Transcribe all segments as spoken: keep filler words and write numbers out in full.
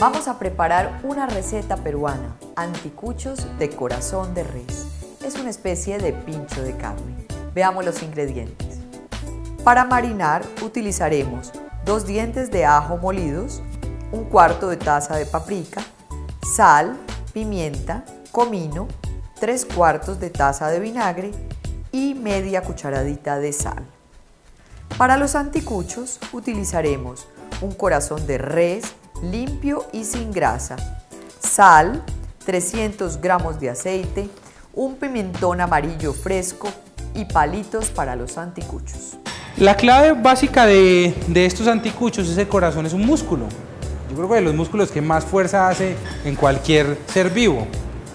Vamos a preparar una receta peruana, anticuchos de corazón de res. Es una especie de pincho de carne. Veamos los ingredientes. Para marinar utilizaremos dos dientes de ajo molidos, un cuarto de taza de paprika, sal, pimienta, comino, tres cuartos de taza de vinagre y media cucharadita de sal. Para los anticuchos utilizaremos un corazón de res limpio y sin grasa, sal, trescientos gramos de aceite, un pimentón amarillo fresco y palitos para los anticuchos. La clave básica de, de estos anticuchos es el corazón, es un músculo. Yo creo que de los músculos que más fuerza hace en cualquier ser vivo.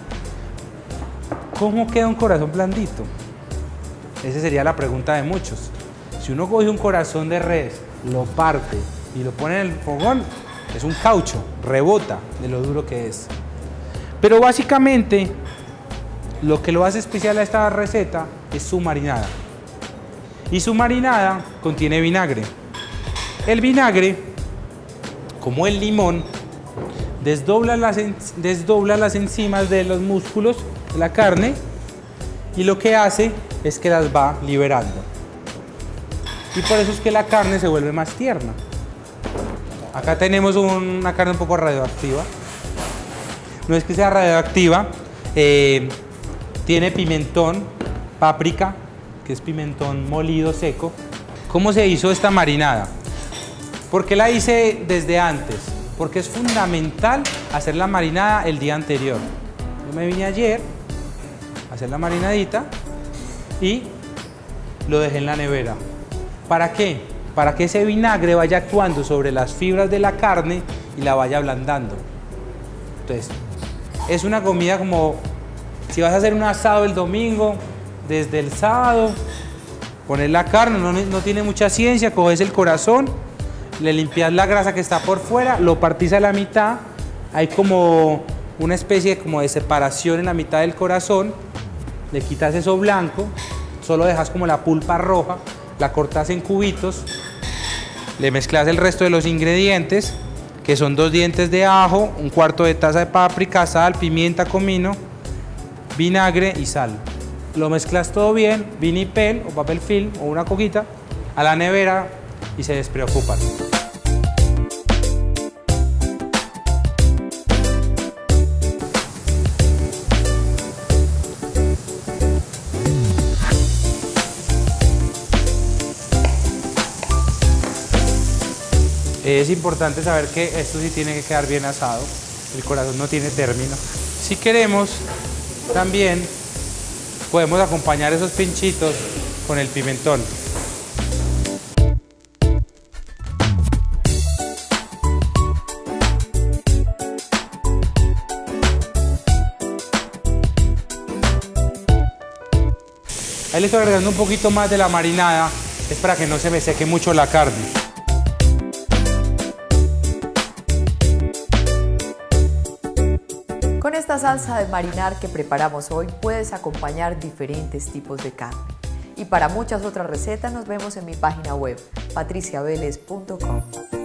¿Cómo queda un corazón blandito? Esa sería la pregunta de muchos. Si uno coge un corazón de res, lo parte y lo pone en el fogón, es un caucho, rebota de lo duro que es. Pero básicamente, lo que lo hace especial a esta receta es su marinada. Y su marinada contiene vinagre. El vinagre, como el limón, desdobla las, desdobla las enzimas de los músculos de la carne y lo que hace es que las va liberando. Y por eso es que la carne se vuelve más tierna. Acá tenemos una carne un poco radioactiva. No es que sea radioactiva, eh, tiene pimentón, páprica, que es pimentón molido seco. ¿Cómo se hizo esta marinada? ¿Por qué la hice desde antes? Porque es fundamental hacer la marinada el día anterior. Yo me vine ayer a hacer la marinadita y lo dejé en la nevera. ¿Para qué? Para que ese vinagre vaya actuando sobre las fibras de la carne y la vaya ablandando. Entonces, es una comida como si vas a hacer un asado el domingo, desde el sábado, poner la carne, no, no tiene mucha ciencia, coges el corazón, le limpias la grasa que está por fuera, lo partís a la mitad, hay como una especie como de separación en la mitad del corazón, le quitas eso blanco, solo dejas como la pulpa roja, la cortas en cubitos, le mezclas el resto de los ingredientes, que son dos dientes de ajo, un cuarto de taza de páprica, sal, pimienta, comino, vinagre y sal. Lo mezclas todo bien, vinipel o papel film o una coquita, a la nevera y se despreocupan. Es importante saber que esto sí tiene que quedar bien asado, el corazón no tiene término. Si queremos, también podemos acompañar esos pinchitos con el pimentón. Ahí le estoy agregando un poquito más de la marinada, es para que no se me seque mucho la carne. Con esta salsa de marinar que preparamos hoy puedes acompañar diferentes tipos de carne. Y para muchas otras recetas nos vemos en mi página web patricia velez punto com.